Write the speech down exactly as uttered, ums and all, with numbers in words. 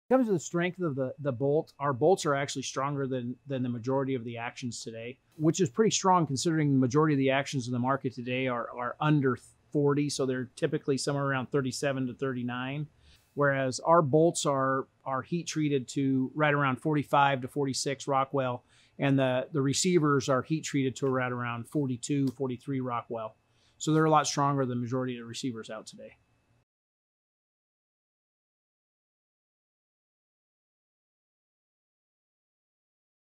Comes to the strength of the the bolt, our bolts are actually stronger than than the majority of the actions today, which is pretty strong considering the majority of the actions in the market today are are under forty, so they're typically somewhere around thirty-seven to thirty-nine, whereas our bolts are are heat treated to right around forty-five to forty-six Rockwell, and the the receivers are heat treated to right around forty-two, forty-three Rockwell. So they're a lot stronger than the majority of the receivers out today.